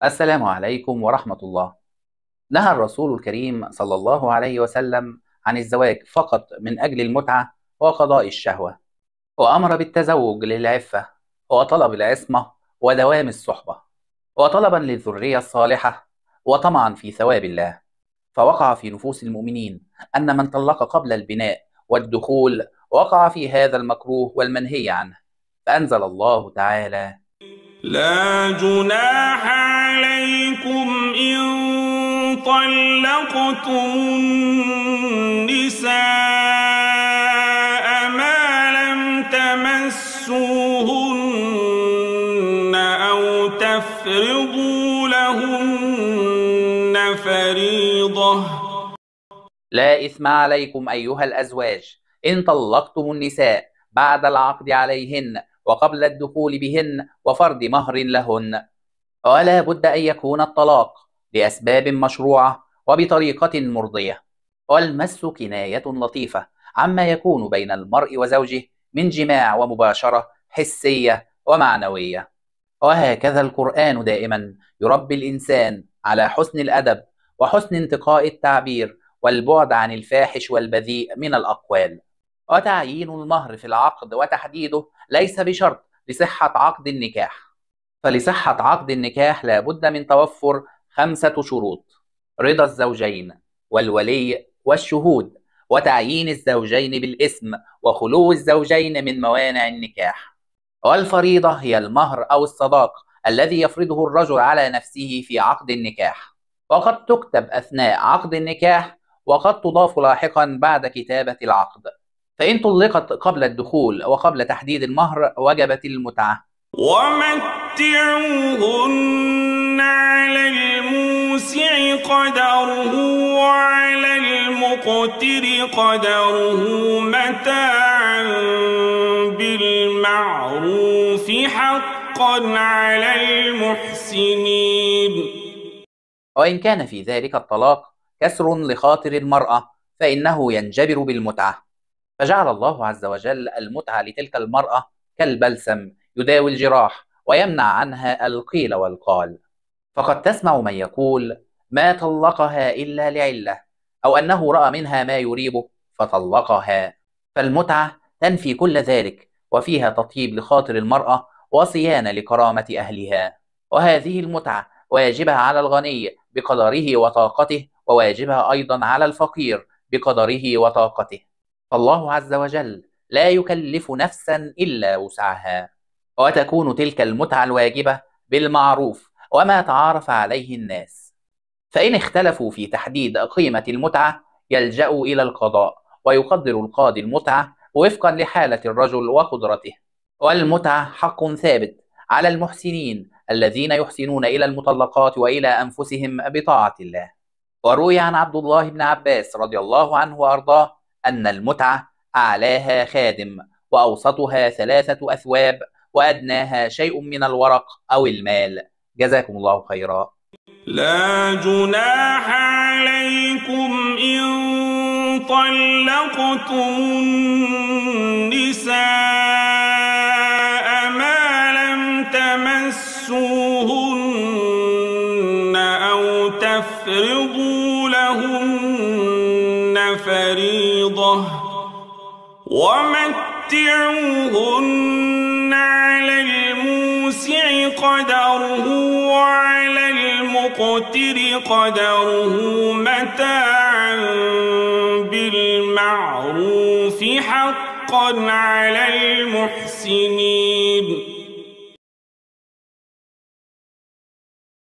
السلام عليكم ورحمة الله. نهى الرسول الكريم صلى الله عليه وسلم عن الزواج فقط من أجل المتعة وقضاء الشهوة، وأمر بالتزوج للعفة وطلب العصمة ودوام الصحبة وطلبا للذرية الصالحة وطمعا في ثواب الله. فوقع في نفوس المؤمنين أن من طلق قبل البناء والدخول وقع في هذا المكروه والمنهي عنه، فأنزل الله تعالى: لا جناح عليكم إن طلقتم النساء ما لم تمسوهن أو تفرضوا لهن فريضة. لا إثم عليكم أيها الأزواج إن طلقتم النساء بعد العقد عليهن وقبل الدخول بهن وفرض مهر لهن، ولا بد أن يكون الطلاق لأسباب مشروعة وبطريقة مرضية. والمس كناية لطيفة عما يكون بين المرء وزوجه من جماع ومباشرة حسية ومعنوية. وهكذا القرآن دائما يربي الإنسان على حسن الأدب وحسن انتقاء التعبير والبعد عن الفاحش والبذيء من الأقوال. وتعيين المهر في العقد وتحديده ليس بشرط لصحة عقد النكاح، فلصحة عقد النكاح لا بد من توفر 5 شروط: رضا الزوجين والولي والشهود، وتعيين الزوجين بالاسم، وخلو الزوجين من موانع النكاح. والفريضة هي المهر أو الصداق الذي يفرضه الرجل على نفسه في عقد النكاح، وقد تكتب أثناء عقد النكاح وقد تضاف لاحقا بعد كتابة العقد. فإن طلقت قبل الدخول وقبل تحديد المهر وجبت المتعة. ومتعوهن على الموسع قدره وعلى المقتر قدره متاعا بالمعروف حقا على المحسنين. وإن كان في ذلك الطلاق كسر لخاطر المرأة فإنه ينجبر بالمتعة، فجعل الله عز وجل المتعة لتلك المرأة كالبلسم يداوي الجراح ويمنع عنها القيل والقال. فقد تسمع من يقول: ما طلقها إلا لعلة، أو أنه رأى منها ما يريبه فطلقها. فالمتعة تنفي كل ذلك، وفيها تطيب لخاطر المرأة وصيانة لكرامة أهلها. وهذه المتعة واجبها على الغني بقدره وطاقته، وواجبها أيضا على الفقير بقدره وطاقته. فالله عز وجل لا يكلف نفسا إلا وسعها، وتكون تلك المتعة الواجبة بالمعروف وما تعارف عليه الناس. فإن اختلفوا في تحديد قيمة المتعة يلجأوا إلى القضاء، ويقدر القاضي المتعة وفقا لحالة الرجل وقدرته. والمتعة حق ثابت على المحسنين الذين يحسنون إلى المطلقات وإلى أنفسهم بطاعة الله. وروي عن عبد الله بن عباس رضي الله عنه وأرضاه أن المتعة أعلاها خادم، وأوسطها 3 أثواب، وأدناها شيء من الورق أو المال. جزاكم الله خيرا. لا جناح عليكم إن طلقتم النساء ما لم تمسوهن أو تفرضوا لهن فريضة. ومتعوهن على الموسع قدره وعلى المقتر قدره متاعا بالمعروف حقا على المحسنين.